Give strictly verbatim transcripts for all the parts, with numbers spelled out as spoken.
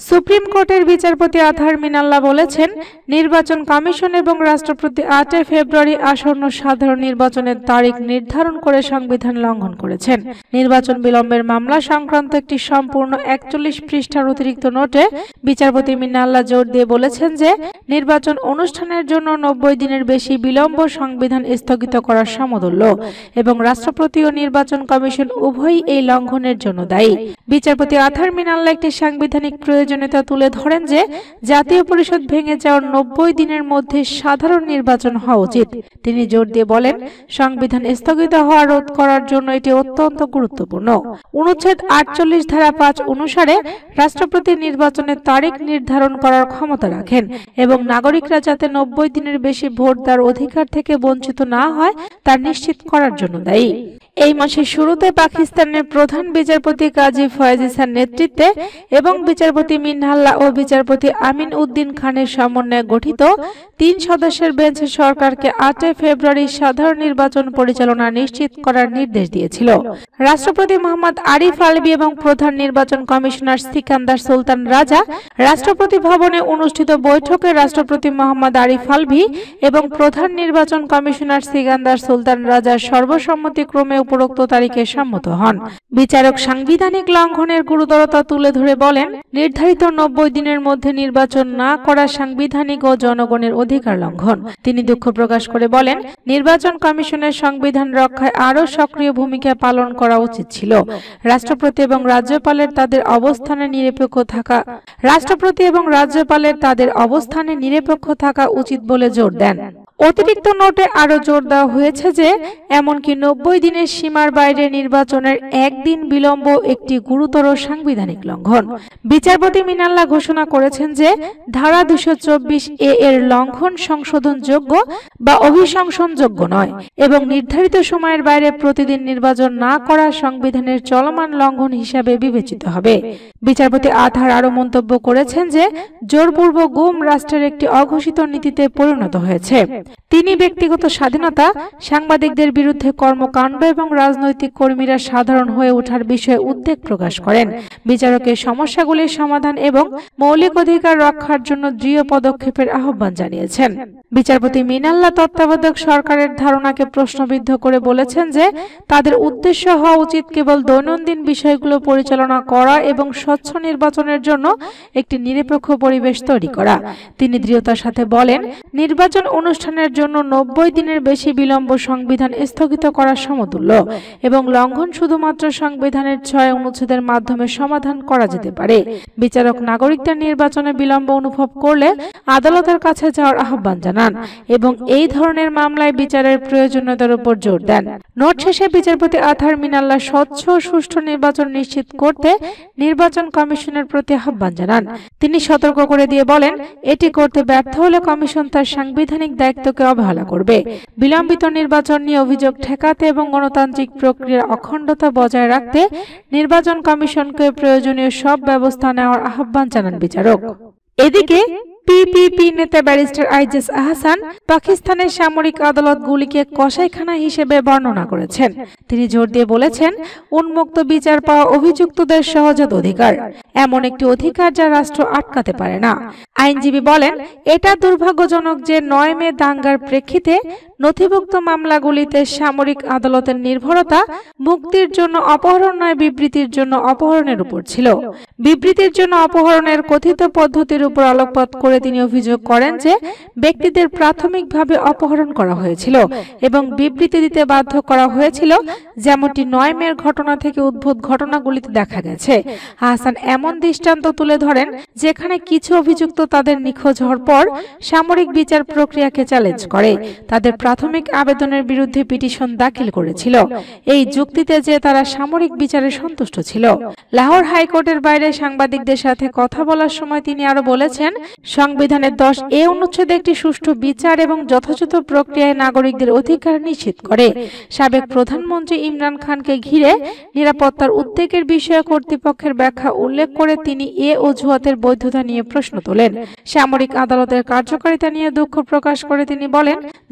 Supreme কোর্টের বিচারপতি Arthur মিনাল্লা বলেছেন, নির্বাচন কমিশন এবং রাষ্ট্রপতি আটই ফেব্রুয়ারি আসন্ন সাধারণ নির্বাচনের তারিখ নির্ধারণ করে সংবিধান লঙ্ঘন করেছেন। নির্বাচন বিলম্বের মামলা সংক্রান্ত একটি সম্পূর্ণ একচল্লিশ পৃষ্ঠার অতিরিক্ত নোটে বিচারপতি মিনাল্লা জোর দিয়ে বলেছেন যে নির্বাচন অনুষ্ঠানের জন্য নব্বই দিনের বেশি বিলম্ব সংবিধান স্থগিত করার সমতুল্য এবং রাষ্ট্রপতি ও নির্বাচন কমিশন উভয়ই এই লঙ্ঘনের জন্য দায়ী। বিচারপতি আথার মিনাল্লা একটি সাংবিধানিক প্রয়োজনীয়তা তুলে ধরেন যে জাতীয় পরিষদ ভেঙে যাওয়ার নব্বই দিনের মধ্যে সাধারণ নির্বাচন হওয়া উচিত। তিনি জোর দিয়ে বলেন, সংবিধান স্থগিত হওয়া রোধ করার জন্য এটি অত্যন্ত গুরুত্বপূর্ণ। অনুচ্ছেদ আটচল্লিশ ধারা পাঁচ অনুসারে রাষ্ট্রপতি নির্বাচনের তারিখ নির্ধারণ করার ক্ষমতা রাখেন এবং নাগরিকরা যাতে নব্বই দিনের বেশি ভোট দেওয়ার অধিকার থেকে বঞ্চিত না হয় তা নিশ্চিত করার জন্য দায়ী। এই মাসের শুরুতে পাকিস্তানের প্রধান বিচারপতি কাজী ফয়েজ ইসার নেতৃত্বে এবং বিচারপতি মিনাল্লা ও বিচারপতি আমিন উদ্দিন খানের সমন্বয়ে গঠিত তিন সদস্যের বেঞ্চ সরকারকে আটই ফেব্রুয়ারি সাধারণ নির্বাচন পরিচালনা নিশ্চিত করার নির্দেশ দিয়েছিল। রাষ্ট্রপতি মোহাম্মদ আরিফ আলভী এবং প্রধান নির্বাচন কমিশনার সিকান্দার সুলতান রাজা রাষ্ট্রপতি ভবনে অনুষ্ঠিত বৈঠকে রাষ্ট্রপতি মোহাম্মদ আরিফ আলভী এবং প্রধান নির্বাচন কমিশনার সিকান্দার সুলতান রাজা সর্বসম্মতিক্রমে উপরোক্ত তারিখে সম্মত হন। বিচারক সাংবিধানিক লঙ্ঘনের গুরুতরতা তুলে ধরে বলেন, নির্ধারিত নব্বই দিনের মধ্যে নির্বাচন না করা সাংবিধানিক ও জনগণের অধিকার লঙ্ঘন। তিনি দুঃখ প্রকাশ করে বলেন, নির্বাচন কমিশনের সংবিধান রক্ষায় আরও সক্রিয় ভূমিকা পালন করা উচিত ছিল। রাষ্ট্রপতি এবং রাজ্যপালের তাদের অবস্থানে নিরপেক্ষ থাকা রাষ্ট্রপতি এবং রাজ্যপালের তাদের অবস্থানে নিরপেক্ষ থাকা উচিত বলে জোর দেন। অতিরিক্ত নোটে আরো জোর দেওয়া হয়েছে যে এমনকি নব্বই দিনের সীমার বাইরে নির্বাচনের একদিন বিলম্ব একটি গুরুতর সাংবিধানিক লঙ্ঘন। বিচারপতি মিনাল্লা ঘোষণা করেছেন যে ধারা দুশো চব্বিশ এ এর লঙ্ঘন সংশোধনযোগ্য বা অভিশংসনযোগ্য নয় এবং নির্ধারিত সময়ের বাইরে প্রতিদিন নির্বাচন না করা সংবিধানের চলমান লঙ্ঘন হিসাবে বিবেচিত হবে। বিচারপতি আথার আরো মন্তব্য করেছেন যে জোরপূর্বক গুম রাষ্ট্রের একটি অঘোষিত নীতিতে পরিণত হয়েছে। তিনি ব্যক্তিগত স্বাধীনতা, সাংবাদিকদের বিরুদ্ধে কর্মকাণ্ড এবং রাজনৈতিক কর্মীরা সাধারণ হয়ে ওঠার বিষয়ে উদ্বেগ প্রকাশ করেন। বিচারকের সমস্যাগুলির সমাধান এবং মৌলিক অধিকার রক্ষার জন্য দৃঢ় পদক্ষেপের আহ্বান জানিয়েছেন। বিচারপতি মিনাল্লা তত্ত্বাবধায়ক সরকারের ধারণাকে প্রশ্নবিদ্ধ করে বলেছেন যে তাদের উদ্দেশ্য হওয়া উচিত কেবল দৈনন্দিন বিষয়গুলো পরিচালনা করা এবং স্বচ্ছ নির্বাচনের জন্য একটি নিরপেক্ষ পরিবেশ তৈরি করা। তিনি দৃঢ়তার সাথে বলেন, নির্বাচন অনুষ্ঠানের জন্য নব্বই দিনের বেশি বিলম্ব সংবিধান স্থগিত করার সমতুল্য এবং লঙ্ঘন শুধুমাত্র সংবিধানের ছয় অনুচ্ছেদের মাধ্যমে সমাধান করা যেতে পারে। বিচারক নাগরিকদের নির্বাচনে বিলম্ব অনুভব করলে আদালতের কাছে যাওয়ার আহ্বান জানান এবং এই ধরনের মামলায় বিচারের প্রয়োজনীয়তার উপর জোর দেন। নোট শেষে বিচারপতি আথার মিনাল্লা স্বচ্ছ ও সুষ্ঠু নির্বাচন নিশ্চিত করতে নির্বাচন কমিশনের প্রতি আহ্বান জানান। তিনি সতর্ক করে দিয়ে বলেন, এটি করতে ব্যর্থ হলে কমিশন তার সাংবিধানিক দায়িত্বকে অবহেলা করবে। বিলম্বিত নির্বাচন নিয়ে অভিযোগ ঠেকাতে এবং গণতান্ত্রিক প্রক্রিয়ার অখণ্ডতা বজায় রাখতে নির্বাচন কমিশনকে প্রয়োজনীয় সব ব্যবস্থা নেওয়ার আহ্বান জানান বিচারক। এদিকে পিপিপি নেতা ব্যারিস্টার আইজাজ আহসান পাকিস্তানের সামরিক আদালতগুলিকে কসাইখানা হিসেবে বর্ণনা করেছেন। তিনি জোর দিয়ে বলেছেন, উন্মুক্ত বিচার পাওয়া অভিযুক্তদের সহজাত অধিকার, এমন একটি অধিকার যা রাষ্ট্র আটকাতে পারে না। আইনজীবী বলেন, এটা দুর্ভাগ্যজনক যে নয় মে দাঙ্গার প্রেক্ষিতে নথিভুক্ত মামলাগুলিতে সামরিক আদালতের নির্ভরতা মুক্তির জন্য অপহরণ নয় বিবৃতির জন্য অপহরণের উপর ছিল। বিবৃতির জন্য অপহরণের কথিত পদ্ধতির উপর আলোকপাত করে তিনি অভিযোগ করেন যে ব্যক্তিদের প্রাথমিকভাবে অপহরণ করা হয়েছিল এবং বিবৃতি দিতে বাধ্য করা হয়েছিল, যেমনটি নয় মের ঘটনা থেকে উদ্ভূত ঘটনাগুলিতে দেখা গেছে। আহসান এমন দৃষ্টান্ত তুলে ধরেন যেখানে কিছু অভিযুক্ত তাদের নিখোঁজ হওয়ার পর সামরিক বিচার প্রক্রিয়াকে চ্যালেঞ্জ করে তাদের প্রাথমিক আবেদনের বিরুদ্ধে পিটিশন দাখিল করেছিল, এই যুক্তিতে যে তারা সামরিক বিচারে সন্তুষ্ট ছিল। লাহোর হাইকোর্টের বাইরে সাংবাদিকদের সাথে কথা বলার সময় তিনি আরো বলেছেন, সংবিধানের দশ এ অনুচ্ছেদে একটি সুষ্ঠু বিচার এবং যথাযথ প্রক্রিয়ায় নাগরিকদের অধিকার নিশ্চিত করে। সাবেক প্রধানমন্ত্রী ইমরান খানকে ঘিরে নিরাপত্তার উদ্বেগের বিষয়ে কর্তৃপক্ষের ব্যাখ্যা উল্লেখ করে তিনি এ অজুহাতের বৈধতা নিয়ে প্রশ্ন তোলেন। সামরিক আদালতের কার্যকারিতা নিয়ে দুঃখ প্রকাশ করে তিনি বলেন, দুই হাজার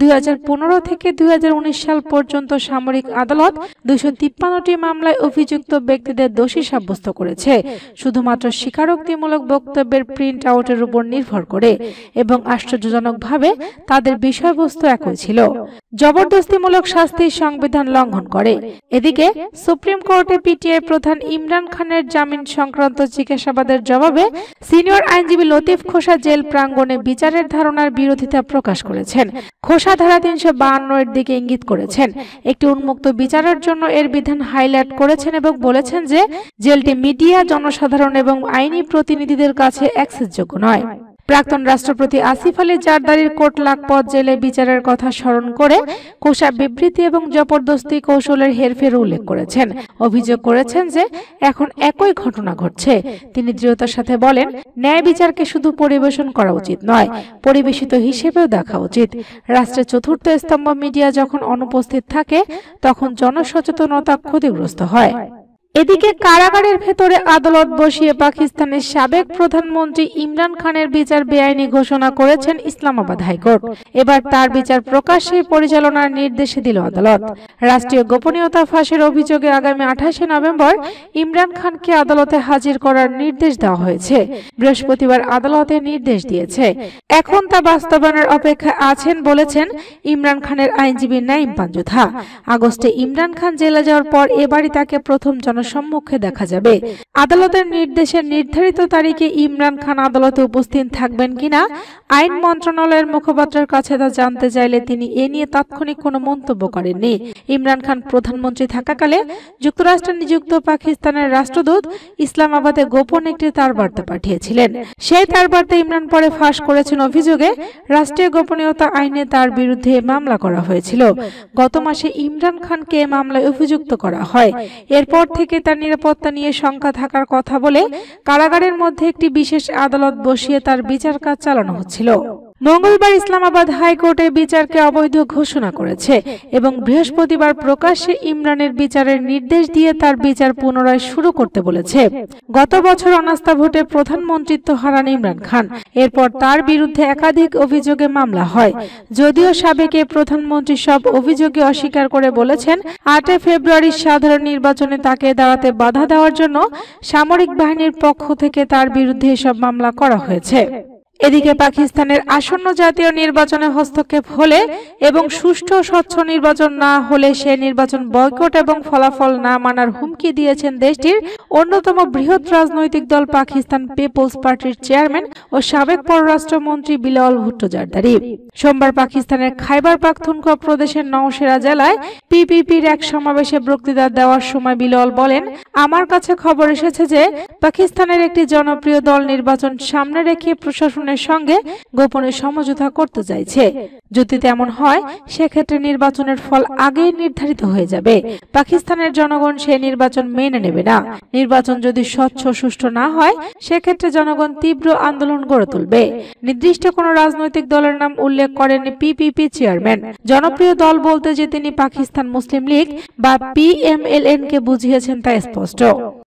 পনেরো থেকে দুই হাজার উনিশ সাল পর্যন্ত সামরিক আদালত দুইশো তিপ্পান্নটি মামলায় অভিযুক্ত ব্যক্তিদের দোষী সাব্যস্ত করেছে শুধুমাত্র স্বীকারোক্তিমূলক বক্তব্যের প্রিন্ট আউটের উপর নির্ভর করে এবং আশ্চর্যজনকভাবে তাদের বিষয়বস্তু একই ছিল। জবরদস্তিমূলক শাস্তি সংবিধান লঙ্ঘন করে। এদিকে সুপ্রিম কোর্টে পিটিআই প্রধান ইমরান খানের জামিন সংক্রান্ত জিজ্ঞাসাবাদের জবাবে সিনিয়র আইনজীবী লতিফ খোসা জেল প্রাঙ্গণে বিচারের ধারণার বিরোধিতা প্রকাশ করেছেন। খোসা ধারা তিনশো বাহান্ন এর দিকে ইঙ্গিত করেছেন, একটি উন্মুক্ত বিচারের জন্য এর বিধান হাইলাইট করেছেন এবং বলেছেন যে জেলটি মিডিয়া, জনসাধারণ এবং আইনি প্রতিনিধিদের কাছে অ্যাক্সেসযোগ্য নয়। প্রাক্তন রাষ্ট্রপতি আসিফ আলী জারদারির কোট লাখপত জেলে বিচারের কথা স্মরণ করে খোসা বিবৃতি এবং জবরদস্তি কৌশলের হেরফের উল্লেখ করেছেন। অভিযোগ করেছেন যে এখন একই ঘটনা ঘটছে। তিনি দৃঢ়তার সাথে বলেন, ন্যায় বিচারকে শুধু পরিবেশন করা উচিত নয়, পরিবেশিত হিসেবেও দেখা উচিত। রাষ্ট্রের চতুর্থ স্তম্ভ মিডিয়া যখন অনুপস্থিত থাকে তখন জনসচেতনতা ক্ষতিগ্রস্ত হয়। এদিকে কারাগারের ভেতরে আদালত বসিয়ে পাকিস্তানের সাবেক প্রধানমন্ত্রী ইমরান খানের বিচার বেআইনি ঘোষণা করেছেন ইসলামাবাদ হাইকোর্ট। এবার তার বিচার প্রকাশ্যে পরিচালনার নির্দেশ দিল আদালত। রাষ্ট্রীয় গোপনীয়তা ফাঁসের অভিযোগে আগামী আঠাশে নভেম্বর ইমরান খানকে আদালতে হাজির করার নির্দেশ দেওয়া হয়েছে। বৃহস্পতিবার আদালতে নির্দেশ দিয়েছে। এখন তা বাস্তবায়নের অপেক্ষায় আছেন বলেছেন ইমরান খানের আইনজীবী নাঈম পাঞ্জুথা। আগস্টে ইমরান খান জেলে যাওয়ার পর এবারই তাকে প্রথম সম্মুখে দেখা যাবে। আদালতের নির্দেশের নির্ধারিত তারিখে ইমরান খান আদালতে উপস্থিত থাকবেন কিনা আইন মন্ত্রণালয়ের মুখপাত্রের কাছে তা জানতে চাইলে তিনি এ নিয়ে তাৎক্ষণিক কোনো মন্তব্য করেননি। ইমরান খান প্রধানমন্ত্রী থাকাকালে যুক্তরাষ্ট্রে নিযুক্ত পাকিস্তানের রাষ্ট্রদূত ইসলামাবাদে গোপন একটি তারবার্তা পাঠিয়েছিলেন। সেই তারবার্তা ইমরান পরে ফাঁস করেছেন অভিযোগে রাষ্ট্রীয় গোপনীয়তা আইনে তার বিরুদ্ধে মামলা করা হয়েছিল। গত মাসে ইমরান খানকে মামলায় অভিযুক্ত করা হয়। এরপর থেকে তার নিরাপত্তা নিয়ে শঙ্কা থাকার কথা বলে কারাগারের মধ্যে একটি বিশেষ আদালত বসিয়ে তার বিচার কাজ চালানো হচ্ছিল। মঙ্গলবার ইসলামাবাদ হাইকোর্টে বিচারকে অবৈধ ঘোষণা করেছে এবং বৃহস্পতিবার প্রকাশ্যে ইমরানের বিচারের নির্দেশ দিয়ে তার বিচার পুনরায় শুরু করতে বলেছে। গত বছর অনাস্থা ভোটে প্রধানমন্ত্রিত্ব হারান ইমরান খান। এরপর তার বিরুদ্ধে একাধিক অভিযোগে মামলা হয়। যদিও সাবেক প্রধানমন্ত্রী সব অভিযোগে অস্বীকার করে বলেছেন আটই ফেব্রুয়ারির সাধারণ নির্বাচনে তাকে দাঁড়াতে বাধা দেওয়ার জন্য সামরিক বাহিনীর পক্ষ থেকে তার বিরুদ্ধে এসব মামলা করা হয়েছে। এদিকে পাকিস্তানের আসন্ন জাতীয় নির্বাচনে হস্তক্ষেপ হলে এবং সুষ্ঠু ও স্বচ্ছ নির্বাচন না হলে সে নির্বাচন বয়কট এবং ফলাফল না মানার হুমকি দিয়েছেন দেশটির অন্যতম বৃহৎ রাজনৈতিক দল পাকিস্তান পিপলস পার্টির চেয়ারম্যান ও সাবেক পররাষ্ট্রমন্ত্রী বিলাওয়াল ভুট্টো জারদারি। সোমবার পাকিস্তানের খাইবার পাখতুনখোয়া প্রদেশের নওশেরা জেলায় পিপিপির এক সমাবেশে বক্তৃতা দেওয়ার সময় বিলাওয়াল বলেন, আমার কাছে খবর এসেছে যে পাকিস্তানের একটি জনপ্রিয় দল নির্বাচন সামনে রেখে প্রশাসন সঙ্গে গোপনে সমঝোতা করতে চাইছে। যদি তেমন হয় সেক্ষেত্রে নির্বাচনের ফল আগেই নির্ধারিত হয়ে যাবে। পাকিস্তানের জনগণ সে নির্বাচন মেনে নেবে না। নির্বাচন যদি স্বচ্ছ সুষ্ঠু না হয় সেক্ষেত্রে জনগণ তীব্র আন্দোলন গড়ে তুলবে। নির্দিষ্ট কোনো রাজনৈতিক দলের নাম উল্লেখ করেন পিপিপি চেয়ারম্যান। জনপ্রিয় দল বলতে যে তিনি পাকিস্তান মুসলিম লীগ বা পিএমএলএন কে বুঝিয়েছেন তা স্পষ্ট।